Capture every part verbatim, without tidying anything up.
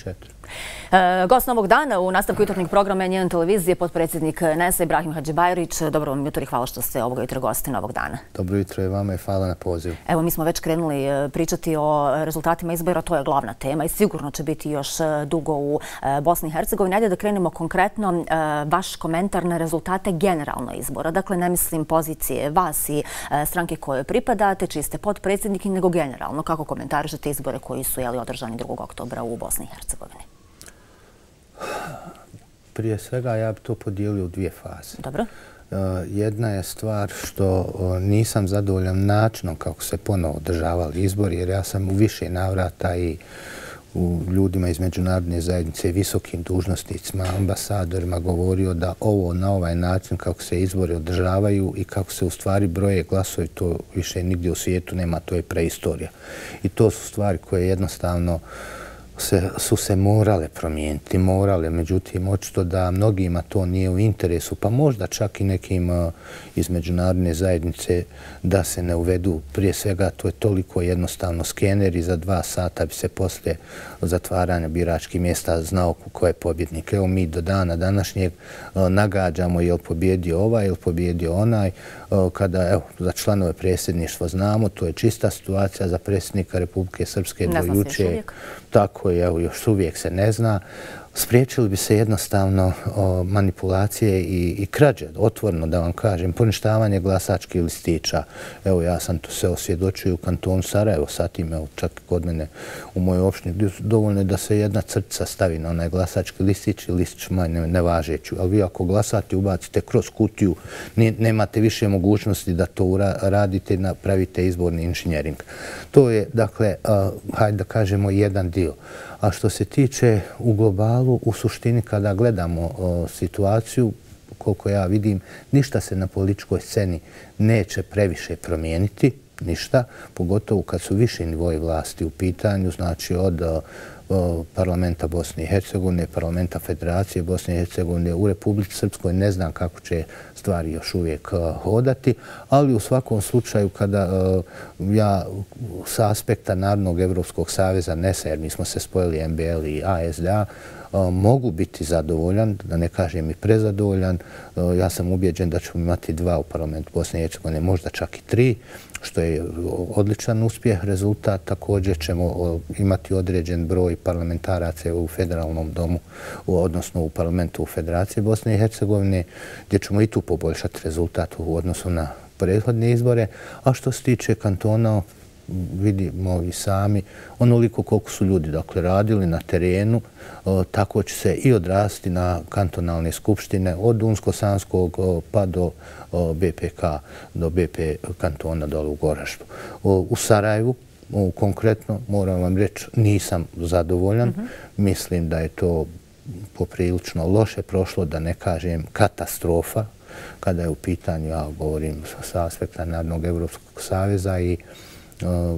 četiri. Gost novog dana u nastavku jutarnjeg programa N jedan televizije, potpredsjednik N E S-a Ibrahim Hadžibajrić. Dobro vam jutro i hvala što ste ovoga jutra gosti novog dana. Dobro jutro i vama i hvala na pozivu. Evo, mi smo već krenuli pričati o rezultatima izbora, to je glavna tema i sigurno će biti još dugo u Bosni i Hercegovini. Ajde da krenemo konkretno vaš komentar na rezultate generalno izbora. Dakle, ne mislim pozicije vas i stranke koje pripadate, čiji ste potpredsjednik, nego generalno. Kako komentarišete izbore koji su održani drugog oktobra u Bosni i Hercegovini? Prije svega ja bih to podijelio u dvije faze. Dobro. Jedna je stvar što nisam zadovoljan načinom kako se ponovo održavali izbori, jer ja sam u više navrata i u ljudima iz međunarodne zajednice, visokim dužnosnicima, ambasadorima govorio da ovo na ovaj način kako se izbori održavaju i kako se u stvari broje glasovi, to više nigdje u svijetu nema, to je preistorija. I to su stvari koje jednostavno Se, su se morale promijeniti, morale, međutim, očito da mnogima to nije u interesu, pa možda čak i nekim uh, iz međunarodne zajednice da se ne uvedu. Prije svega, to je toliko jednostavno, skeneri za dva sata bi se posle zatvaranja biračkih mjesta znao ko je pobjednik. Evo mi do dana današnjeg uh, nagađamo je li pobjedio ovaj, je li pobjedio onaj. Uh, kada, evo, za članove predsjedništva znamo, to je čista situacija, za predsjednika Republike Srpske do juče. Tako je, evo, još uvijek se ne zna. Spriječili bi se jednostavno o, manipulacije i, i krađe, otvoreno da vam kažem, poništavanje glasačkih listića. Evo, ja sam to se osvjedočio u kantonu Sarajevo, sa tim, evo, čak kod mene u mojoj opštini. Dovoljno je da se jedna crtica stavi na onaj glasački listić i listić manje nevažeću. Ali vi ako glasate, ubacite kroz kutiju, nemate više mogućnosti da to radite, napravite izborni inženjering. To je, dakle, a, hajde da kažemo, jedan dio. A što se tiče u globalu, u suštini kada gledamo o, situaciju, koliko ja vidim, ništa se na političkoj sceni neće previše promijeniti, ništa, pogotovo kad su viši nivoji vlasti u pitanju, znači od o, o, parlamenta Bosne i Hercegovine, parlamenta Federacije Bosne i Hercegovine, u Republici Srpskoj ne znam kako će stvari još uvijek o, hodati, ali u svakom slučaju kada o, ja sa aspekta Narodnog Evropskog saveza N E S-a, jer mi smo se spojili M B L i A S D A, mogu biti zadovoljan, da ne kažem i prezadovoljan. Ja sam ubijeđen da ćemo imati dva u parlamentu Bosne i Hercegovine, možda čak i tri, što je odličan uspjeh. Rezultat također ćemo imati određen broj parlamentaraca u federalnom domu, odnosno u parlamentu u Federaciji Bosne i Hercegovine, gdje ćemo i tu poboljšati rezultat u odnosu na prethodne izbore. A što se tiče kantona, vidimo i sami, onoliko koliko su ljudi dakle, radili na terenu, o, tako će se i odrasti na kantonalne skupštine od Unsko-Sanskog pa do o, B P K, do B P kantona dole u Goraždu. O, u Sarajevu, o, konkretno, moram vam reći, nisam zadovoljan. Mm-hmm. Mislim da je to poprilično loše prošlo, da ne kažem katastrofa, kada je u pitanju, ja govorim sa aspekta Narodnog Evropskog saveza i Uh,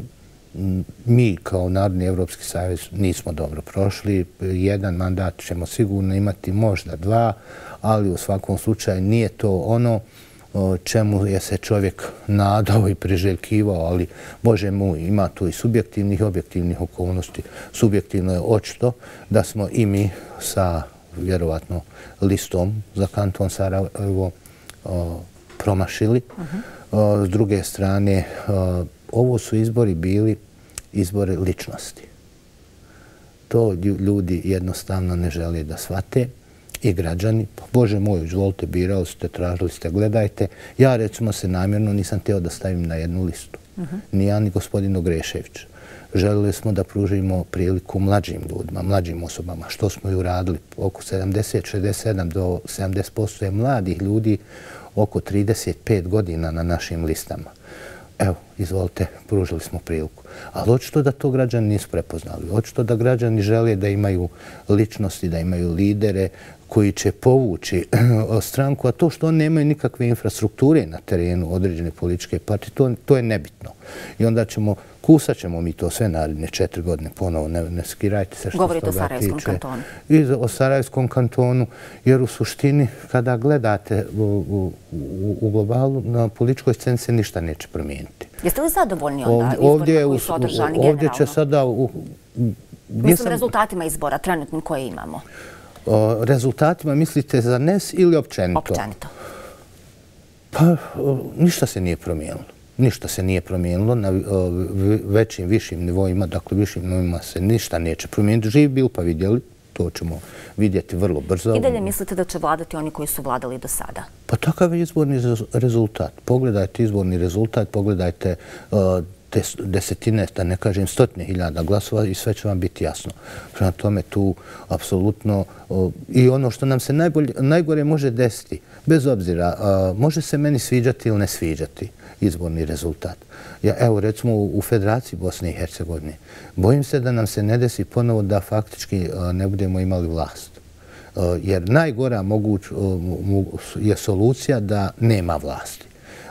mi kao Narodni Evropski savez nismo dobro prošli. Jedan mandat ćemo sigurno imati, možda dva, ali u svakom slučaju nije to ono uh, čemu je se čovjek nadao i priželjkivao, ali Bože moj, ima tu i subjektivnih i objektivnih okolnosti. Subjektivno je očito da smo i mi sa vjerovatno listom za kanton Sarajevo uh, promašili. Uh-huh. Uh, s druge strane, uh, ovo su izbori bili izbori ličnosti. To ljudi jednostavno ne žele da shvate i građani. Bože moj, izvolite, birali ste, tražili ste, gledajte. Ja recimo se namjerno nisam htio da stavim na jednu listu. Uh-huh. Ni ja ni gospodin Ogrešević. Želili smo da pružimo priliku mlađim ljudima, mlađim osobama, što smo i uradili. Oko sedamdeset, šezdeset sedam do sedamdeset posto je mladih ljudi, oko trideset pet godina na našim listama. Evo, izvolite, pružili smo priliku. Ali očito da to građani nisu prepoznali. Očito da građani žele da imaju ličnosti, da imaju lidere koji će povući stranku, a to što oni nemaju nikakve infrastrukture na terenu određene političke partije, to, to je nebitno. I onda ćemo, kusat ćemo mi to sve naredne četiri godine ponovo, ne, ne skirajte se što Govorite s toga tiče. Govorite o Sarajevskom kantonu. I o Sarajevskom kantonu, jer u suštini kada gledate u, u, u, u globalu, na političkoj sceni se ništa neće promijeniti. Jeste li zadovoljni onda izborima koji su održani generalno? Ovdje će sada u, Mislim, rezultatima izbora, trenutnim koje imamo. O rezultatima mislite za N E S ili općenito? Općenito. Pa, ništa se nije promijenilo. Ništa se nije promijenilo na većim, višim nivoima, dakle višim nivoima se ništa neće promijeniti. Živ bil pa vidjeli, to ćemo vidjeti vrlo brzo. I dalje mislite da će vladati oni koji su vladali do sada? Pa takav je izborni rezultat. Pogledajte izborni rezultat, pogledajte desetine, da ne kažem stotine hiljada glasova i sve će vam biti jasno. Prema tome tu apsolutno i ono što nam se najgore može desiti, bez obzira, može se meni sviđati ili ne sviđati izborni rezultat. Ja, evo, recimo u Federaciji Bosne i Hercegovine, bojim se da nam se ne desi ponovo da faktički ne budemo imali vlast. Jer najgora moguć je solucija da nema vlasti.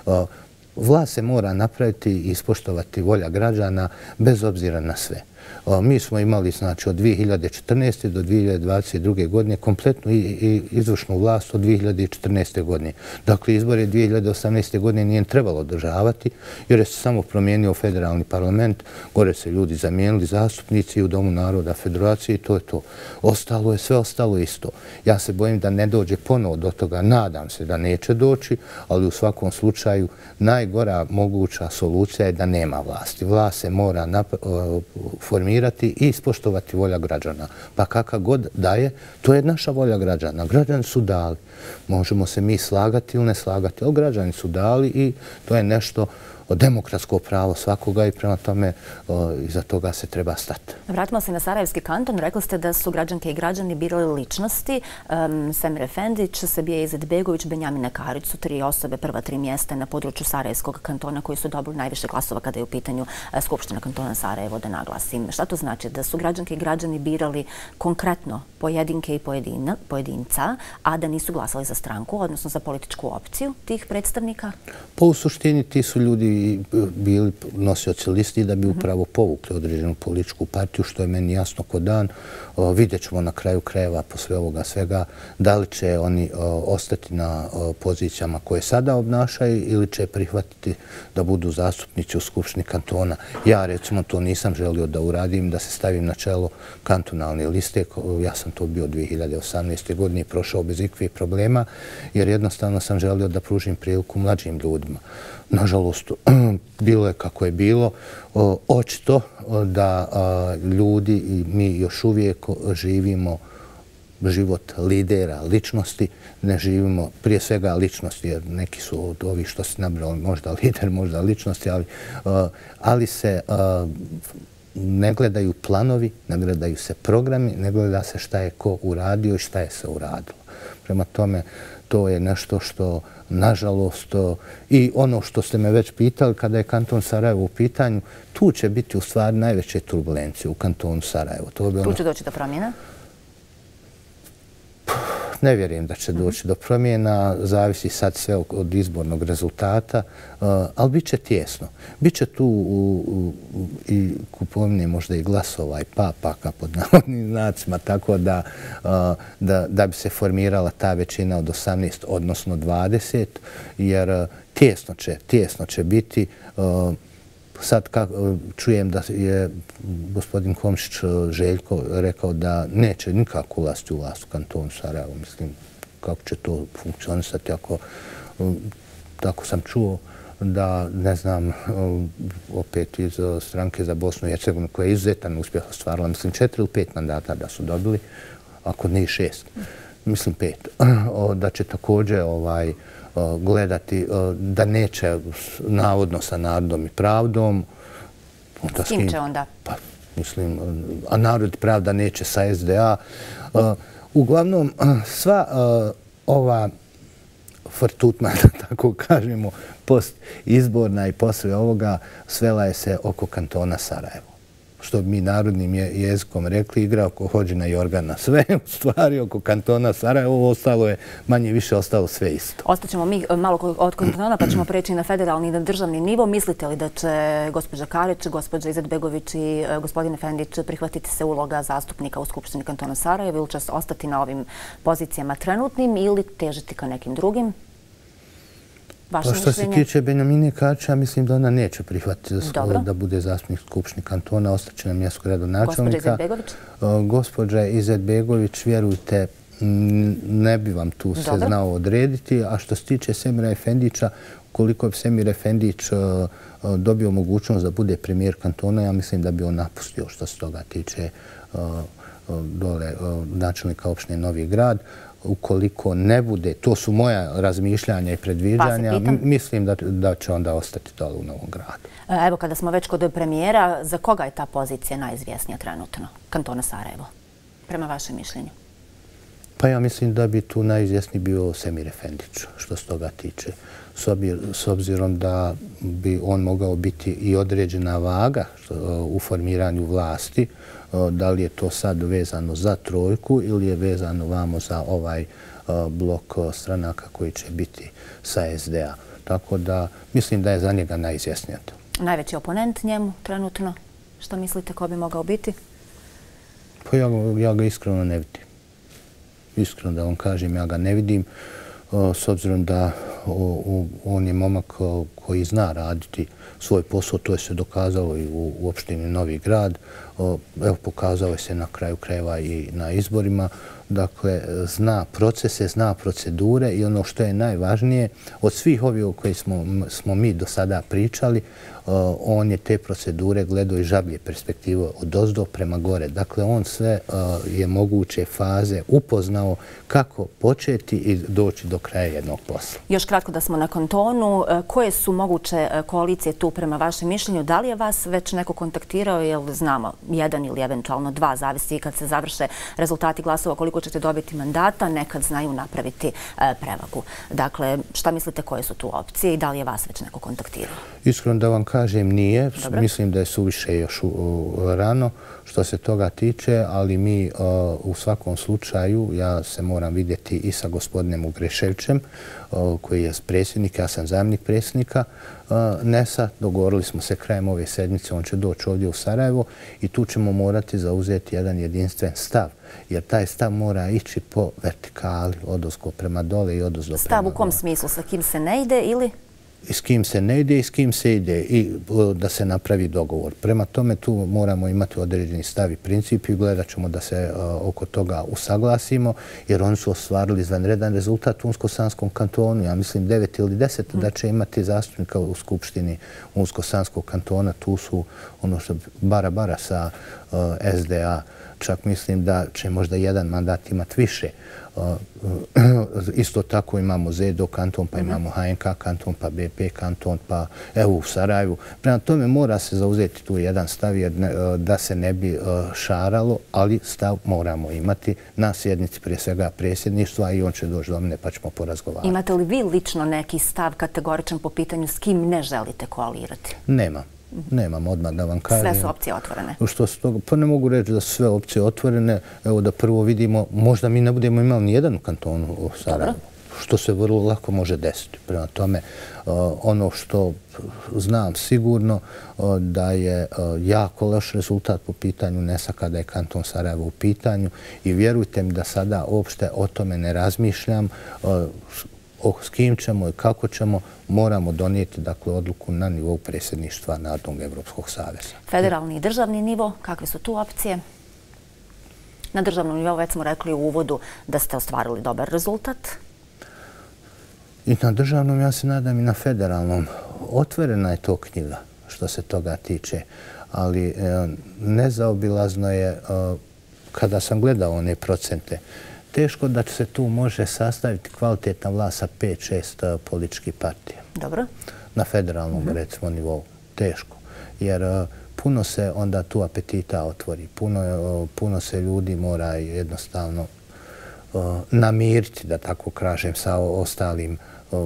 Vlast se mora napraviti i ispoštovati volja građana bez obzira na sve. Mi smo imali znači, od dvije hiljade četrnaeste. do dvije hiljade dvadeset druge. godine kompletnu izvršnu vlast od dvije hiljade četrnaeste. godine. Dakle, izbore dvije hiljade osamnaeste. godine nije trebalo održavati jer je se samo promijenio federalni parlament, gore se ljudi zamijenili, zastupnici u Domu naroda Federacije i to je to. Ostalo je, sve ostalo isto. Ja se bojim da ne dođe ponovo do toga, nadam se da neće doći, ali u svakom slučaju najgora moguća solucija je da nema vlasti. Vlast se mora formirati i ispoštovati volja građana. Pa kakva god daje, to je naša volja građana. Građani su dali. Možemo se mi slagati ili ne slagati, ali građani su dali i to je nešto demokratsko pravo svakoga i prema tome iza toga se treba stati. Vratimo se na Sarajevski kanton. Rekli ste da su građanke i građani birali ličnosti. Semir Efendić, Sabija Izetbegović, Benjamina Karić su tri osobe, prva tri mjesta na području Sarajevskog kantona koji su dobili najviše glasova kada je u pitanju Skupština kantona Sarajevo, da naglasim. Šta to znači? Da su građanke i građani birali konkretno pojedinke i pojedinca, a da nisu glasali za stranku, odnosno za političku opciju tih predstavnika? Pa u suštini ti su ljudi bili nosioci listi da bi upravo povukli određenu političku partiju, što je meni jasno ko dan. Vidjet ćemo na kraju krajeva posle ovoga svega da li će oni ostati na pozicijama koje sada obnašaju ili će prihvatiti da budu zastupnici u Skupštini kantona. Ja recimo to nisam želio da uradim, da se stavim na čelo kantonalne liste. Ja sam to bio dvije hiljade osamnaeste. godine i prošao bez ikvih problema jer jednostavno sam želio da pružim priliku mlađim ljudima. Nažalost, bilo je kako je bilo. Očito da ljudi i mi još uvijek živimo život lidera, ličnosti, ne živimo prije svega ličnosti, jer neki su od ovih što se nabrali možda lider, možda ličnosti, ali, ali se ne gledaju planovi, ne gledaju se programi, ne gleda se šta je ko uradio i šta je se uradilo. Prema tome, to je nešto što, nažalost, i ono što ste me već pitali kada je kanton Sarajevo u pitanju, tu će biti u stvari najveće turbulencije u kantonu Sarajevo. Tu će doći do promjena? Ne vjerujem da će doći do promjena, zavisi sad sve od izbornog rezultata, ali bit će tjesno. Biće tu i kupovine možda i glasova i papaka pod navodnim znacima, tako da bi se formirala ta većina od osamnaest, odnosno dvadeset, jer tjesno će biti. Sad čujem da je gospodin Komšić Željko rekao da neće nikako ulaziti u vlast u kantonu Sarajevo. Mislim, kako će to funkcionisati ako, tako sam čuo, da, ne znam, opet iz stranke za Bosnu i Hercegovinu koja je izuzetan uspjeh ostvarila, mislim, četiri ili pet mandata da su dobili, ako ne i šest, mislim pet, da će također ovaj, gledati da neće navodno sa narodom i pravdom. S kim će onda? Pa, mislim, a narod i pravda neće sa S D A. Uglavnom, sva ova frtutma, da tako kažemo, post izborna i posle ovoga svela je se oko kantona Sarajevo. Što bi mi narodnim jezikom rekli, igra oko Hođina Jorgana. Sve u stvari oko kantona Sarajevo, ovo ostalo je manje više ostalo sve isto. Ostaćemo mi malo od kantona pa ćemo preći na federalni i na državni nivo. Mislite li da će gospođa Karić, gospođa Izetbegović i gospodin Efendić prihvatiti se uloga zastupnika u Skupštini kantona Sarajevo ili će ostati na ovim pozicijama trenutnim ili težiti ka nekim drugim? Vaše mišljenje? Što se tiče Benjamine Kača, mislim da ona neće prihvatiti da bude zastupnik Skupštine kantona, ostaće na mjestu gradonačelnika. Gospođa Izetbegović? Gospođa Izetbegović, vjerujte, ne bi vam tu se znao odrediti. A što se tiče Semira Efendića, koliko bi Semir Efendić dobio mogućnost da bude premijer kantona, ja mislim da bi on napustio što se toga tiče dole načelnika opštine Novi Grad. Ukoliko ne bude, to su moja razmišljanja i predviđanja, mislim da će onda ostati dole u Novom Gradu. Evo, kada smo već kod premijera, za koga je ta pozicija najizvjesnija trenutno? Kantona Sarajevo, prema vašem mišljenju? Pa ja mislim da bi tu najizvjesniji bio Semir Efendić, što se toga tiče. S obzirom da bi on mogao biti i određena vaga u formiranju vlasti, da li je to sad vezano za trojku ili je vezano vamo za ovaj blok stranaka koji će biti sa es de a. Tako da mislim da je za njega najizvjesnija to. Najveći oponent njemu trenutno? Što mislite ko bi mogao biti? Pa ja ga iskreno ne vidim. Iskreno da vam kažem, ja ga ne vidim. S obzirom da on je momak koji zna raditi svoj posao, to je se dokazalo i u opštini Novi Grad. Evo, pokazao je se na kraju krajeva i na izborima. Dakle, zna procese, zna procedure i ono što je najvažnije, od svih ovih o kojih smo mi do sada pričali, on je te procedure gledao iz žablje perspektive od ozdo prema gore. Dakle, on sve je moguće faze upoznao kako početi i doći do kraja jednog posla. Još kratko da smo na kantonu. Koje su moguće koalicije tu prema vašem mišljenju? Da li je vas već neko kontaktirao? Jer znamo, jedan ili eventualno dva, zavisi kad se završe rezultati glasova, koliko ćete dobiti mandata, nekad znaju napraviti prevagu. Dakle, šta mislite koje su tu opcije i da li je vas već neko kontaktirao? Iskreno da vam kažem, nije. Mislim da je suviše još rano što se toga tiče, ali mi u svakom slučaju, ja se moram vidjeti i sa gospodinom Ugreševićem, koji je predsjednik, ja sam zamjenik predsjednika N E S a. Dogovorili smo se krajem ove sedmice, on će doći ovdje u Sarajevo i tu ćemo morati zauzeti jedan jedinstven stav, jer taj stav mora ići po vertikali, odozgo prema dole i odozdo prema gore. Stav u kom smislu? Sa kim se ne ide ili? I s kim se ne ide i s kim se ide i da se napravi dogovor. Prema tome tu moramo imati određeni stav i princip i gledat ćemo da se oko toga usaglasimo, jer oni su ostvarili izvanredan rezultat u Unsko-Sanskom kantonu. Ja mislim devet ili deset da će imati zastupnika u Skupštini Unsko-Sanskog kantona. Tu su ono što bara bara sa es de a. Čak mislim da će možda jedan mandat imati više. Isto tako imamo zedo kanton, pa imamo ha en ka kanton, pa be pe kanton, pa evo u Sarajevu. Prema tome mora se zauzeti tu jedan stav da se ne bi šaralo, ali stav moramo imati na sjednici prije svega predsjedništva i on će doći do mene pa ćemo porazgovarati. Imate li vi lično neki stav kategoričan po pitanju s kim ne želite koalirati? Nemam. Nemam odmah da vam kažem. Sve su opcije otvorene? Pa ne mogu reći da su sve opcije otvorene. Evo da prvo vidimo, možda mi ne budemo imali nijedan kanton u Sarajevu, što se vrlo lako može desiti. Prema tome, ono što znam sigurno da je jako loš rezultat po pitanju N E S a kada je kanton Sarajevo u pitanju i vjerujte mi da sada uopšte o tome ne razmišljam. S kim ćemo i kako ćemo, moramo donijeti odluku na nivou predsjedništva Narodnog Evropskog saveza. Federalni i državni nivo, kakve su tu opcije? Na državnom nivou već smo rekli u uvodu da ste ostvarili dobar rezultat. I na državnom, ja se nadam i na federalnom. Otvorena je to knjiga što se toga tiče, ali nezaobilazno je, kada sam gledao one procente, teško da se tu može sastaviti kvalitetna vlast sa pet šest političkih partija. Dobro. Na federalnom, recimo, nivou. Teško. Jer puno se onda tu apetita otvori. Puno se ljudi mora jednostavno namiriti, da tako kažem, sa ostalim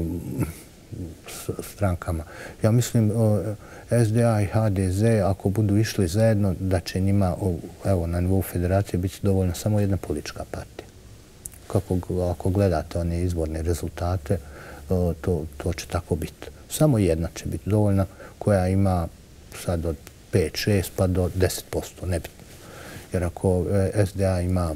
strankama. Ja mislim, es de a i ha de ze, ako budu išli zajedno, da će njima, evo, na nivou federacije biti dovoljna samo jedna politička partija. Ako gledate one izborne rezultate, to će tako biti. Samo jedna će biti dovoljna koja ima sad od pet šest pa do deset posto, nebitno. Jer ako es de a ima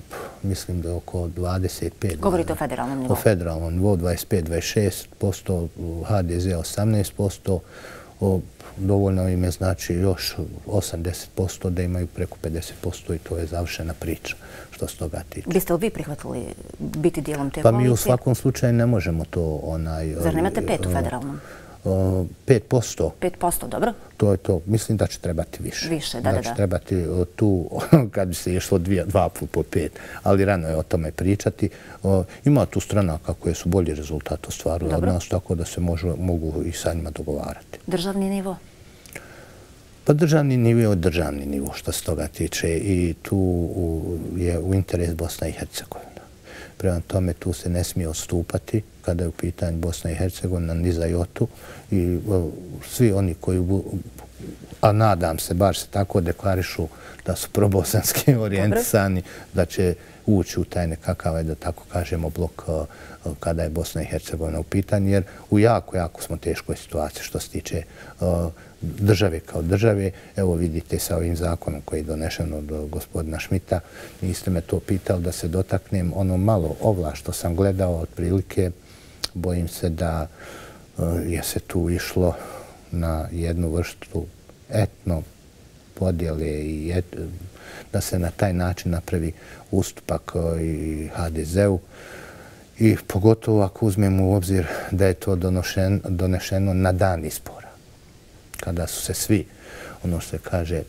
mislim da je oko dvadeset pet. Govorite o federalnom nivou? O federalnom nivou, dvadeset pet do dvadeset šest posto, ha de ze osamnaest posto, dovoljno im je znači još osamdeset posto da imaju preko pedeset posto i to je završena priča što se toga tiče. Biste li vi prihvatili biti dijelom te koalicije? koalicije? Pa mi u svakom slučaju ne možemo to... Zar nemate pet u federalnom? pet posto. pet posto, dobro. To je to. Mislim da će trebati više. Više, da, da, da. Da će trebati tu, kad bi se išlo dva put po pet, ali rano je o tome pričati. Ima tu stranaka koje su bolji rezultat ostvarili od nas, tako da se mogu i sa njima dogovarati. Državni nivo? Pa državni nivo je državni nivo što se toga tiče i tu je u interes Bosna i Hercegovina. Prema tome tu se ne smije odstupati kada je u pitanju Bosna i Hercegovina ni za jotu i svi oni koji, a nadam se, bar se tako deklarišu da su probosanski orijentisani, da će ući u taj nekakav, da tako kažemo, blok kada je Bosna i Hercegovina u pitanju, jer u jako, jako smo teškoj situaciji što se tiče države kao države. Evo vidite sa ovim zakonom koji je donešen od gospodina Šmita, niste me to pitali da se dotaknem ono malo ovla što sam gledao otprilike. Bojim se da je se tu išlo na jednu vrstu etno podjele i da se na taj način napravi ustupak i ha de zeu. I pogotovo ako uzmemo u obzir da je to donešeno na dan izbora. Kada su se svi, ono što se kaže,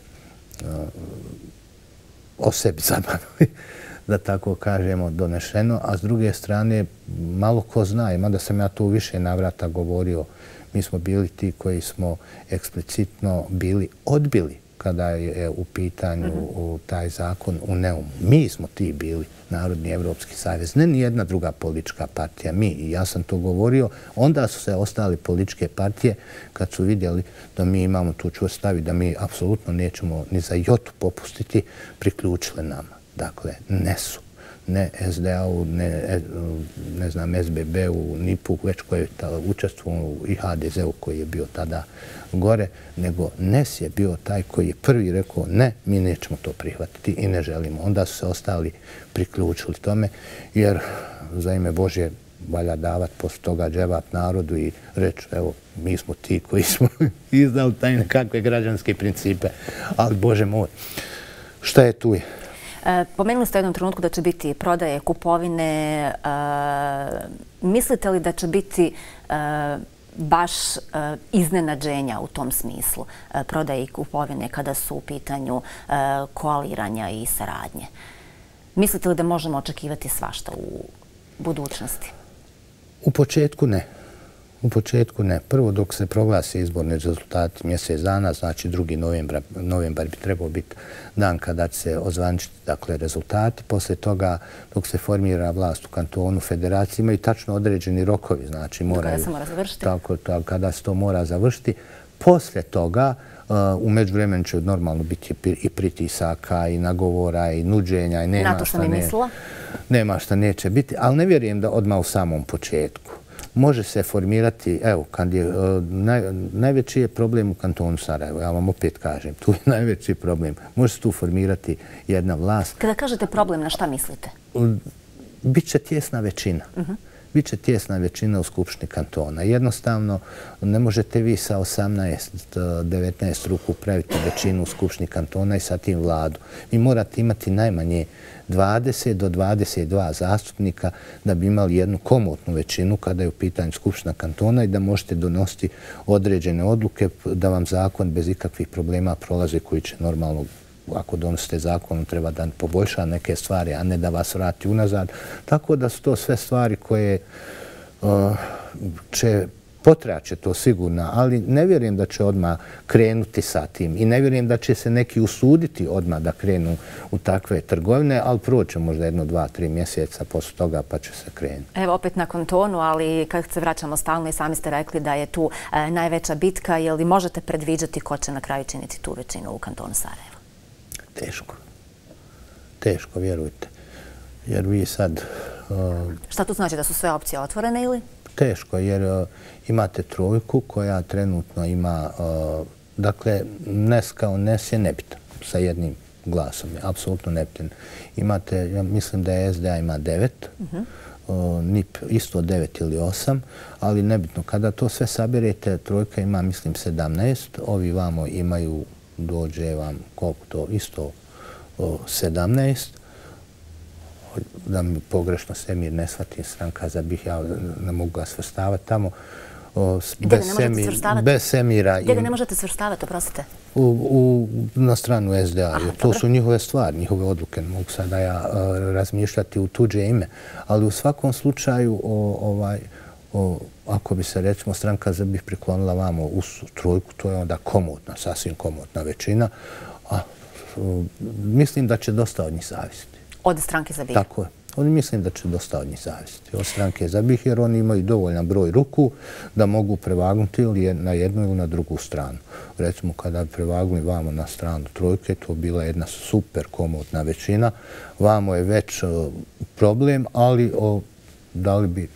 o sebi zabavili, da tako kažemo, donešeno. A s druge strane, malo ko zna, mada sam ja to u više navrata govorio, mi smo bili ti koji smo eksplicitno bili odbili kada je u pitanju taj zakon u Neumu. Mi smo ti bili Narodni Evropski savez, ne ni jedna druga politička partija, mi. I ja sam to govorio. Onda su se ostali političke partije, kad su vidjeli da mi imamo tu čvrst stav i da mi apsolutno nećemo ni za jotu popustiti, priključile nama. Dakle, ne su. Ne es de a-u, ne znam, es be be-u, ni pu, već koji je učestvovao i ha de zeu koji je bio tada gore, nego N E S je bio taj koji je prvi rekao ne, mi nećemo to prihvatiti i ne želimo. Onda su se ostali priključili tome, jer za ime Božje valja davati posle toga dževat narodu i reći, evo, mi smo ti koji smo izdali taj nekakve građanske principe, ali Bože moj, šta je tu je? Pomenuli ste u jednom trenutku da će biti prodaje, kupovine. Mislite li da će biti baš iznenađenja u tom smislu prodaje i kupovine kada su u pitanju koaliranja i saradnje? Mislite li da možemo očekivati svašta u budućnosti? U početku ne. U početku ne. Prvo dok se proglasi izborni rezultati mjesec dana, znači drugi novembar bi trebao biti dan kada će se ozvaničiti dakle, rezultati. Posle toga dok se formira vlast u kantonu, federaciji imaju tačno određeni rokovi. Znači moraju, kada se mora završiti. Tako, tako, kada se to mora završiti. Posle toga u međuvremenu će normalno biti i pritisaka, i nagovora, i nuđenja. I nema Na to sam i mislila. Nema šta neće biti, ali ne vjerujem da odmah u samom početku. Može se formirati, evo, najveći je problem u kantonu Sarajevo, ja vam opet kažem, tu je najveći problem. Može se tu formirati jedna vlast. Kada kažete problem, na šta mislite? Biće tjesna većina. Biće tjesna većina u Skupštini kantona. Jednostavno, ne možete vi sa osamnaest devetnaest ruku praviti većinu u Skupštini kantona i sa tim vladu. Vi morate imati najmanje dvadeset do dvadeset dva zastupnika da bi imali jednu komotnu većinu kada je u pitanju Skupština kantona i da možete donositi određene odluke da vam zakon bez ikakvih problema prolazi koji će normalno, ako donosite zakon, treba da poboljša neke stvari, a ne da vas vrati unazad. Tako da su to sve stvari koje će potraće to sigurno, ali ne vjerujem da će odmah krenuti sa tim i ne vjerujem da će se neki usuditi odmah da krenu u takve trgovine, ali proće možda jedno, dva, tri mjeseca posle toga pa će se krenuti. Evo opet na kantonu, ali kad se vraćamo stalno i sami ste rekli da je tu najveća bitka, je li možete predviđati ko će na kraju činiti tu većinu u kantonu Sarajevo? Teško. Teško, vjerujte. Jer vi sad... Šta to znači, da su sve opcije otvorene ili? Teško, jer imate trojku koja trenutno ima... Dakle, N E S kao N E S je nebitan sa jednim glasom. Apsolutno nebitno. Imate, ja mislim da je S D A ima devet, N I P isto devet ili osam, ali nebitno. Kada to sve sabirete, trojka ima, mislim, sedamnaest, ovi vamo imaju, dođe vam koliko to, isto sedamnaest, da mi pogrešno Semir ne shvatim stranka za bih, ja ne mogu ga svrstavati tamo. Bez Semira. Gdje ga ne možete svrstavati, oprostite? Na stranu S D A. To su njihove stvari, njihove odluke. Ne mogu sada ja razmišljati u tuđe ime. Ali u svakom slučaju, ako bi se, recimo, stranka za bih priklonila vamo u trojku, to je onda komotna, sasvim komotna većina. Mislim da će dosta od njih zavisiti. Od stranke za bih? Tako je. Oni mislim da će dosta od njih zavisiti. Od stranke za bih, jer oni imaju dovoljan broj ruku da mogu prevagnuti ili na jednu ili na drugu stranu. Recimo, kada bi prevagnuli vamo na stranu trojke, to bila jedna super komotna većina. Vamo je već problem, ali da li bi,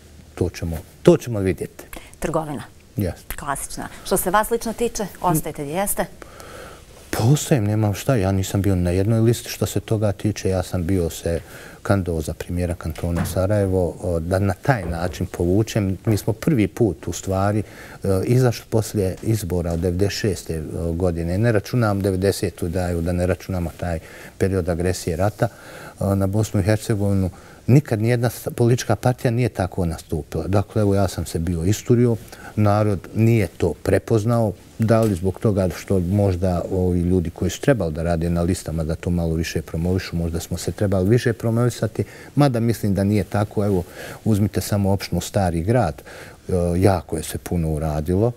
to ćemo vidjeti. Trgovina. Jeste. Klasična. Što se vas lično tiče, ostajete gdje jeste? Postojem, nemam šta. Ja nisam bio na jednoj listi što se toga tiče. Ja sam bio se kandidovao za premijera kantona Sarajevo, da na taj način povučem. Mi smo prvi put u stvari izašli poslije izbora od devedeset šeste godine. Ne računam devedesetu daju, da ne računamo taj period agresije rata na Bosnu i Hercegovinu. Nikad nijedna politička partija nije tako nastupila. Dakle, evo, ja sam se bio isturio, narod nije to prepoznao, da li zbog toga što možda ovi ljudi koji su trebali da rade na listama da to malo više promovišu, možda smo se trebali više promovisati, mada mislim da nije tako. Evo, uzmite samo opštinu Stari Grad, jako je se puno uradilo.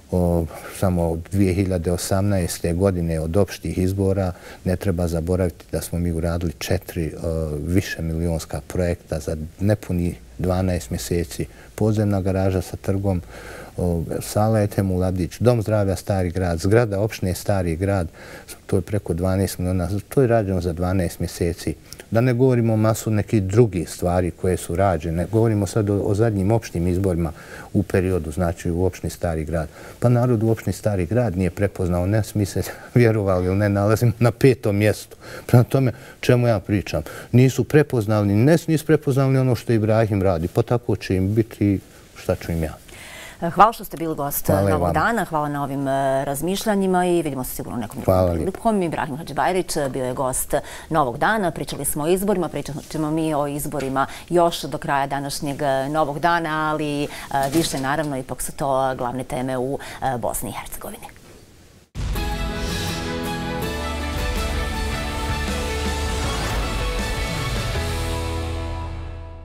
Samo dvije hiljade osamnaeste. godine od opštih izbora ne treba zaboraviti da smo mi uradili četiri više milionska projekta za nepuni dvanaest mjeseci. Podzemna garaža sa trgom, sala Etemu Ladić, dom zdravlja Stari Grad, zgrada opštine Stari Grad, to je preko dvanaest miliona, to je rađeno za dvanaest mjeseci. Da ne govorimo o masu nekih drugih stvari koje su rađene, govorimo sad o zadnjim opštim izborima u periodu, znači u opštini Stari Grad. Pa narod u opštini Stari Grad nije prepoznao, ne smi se vjerovali ili ne, nalazimo na petom mjestu. Prema tome, čemu ja pričam? Nisu prepoznali, ne nisu prepoznali ono što Ibrahim radi, pa tako će im biti, šta ću im ja. Hvala što ste bili gost Novog dana, hvala na ovim razmišljanjima i vidimo se sigurno nekom drugom prilikom. Ibrahim Hadžibajrić bio je gost Novog dana, pričali smo o izborima, pričat ćemo mi o izborima još do kraja današnjeg Novog dana, ali više naravno ipak su to glavne teme u Bosni i Hercegovini.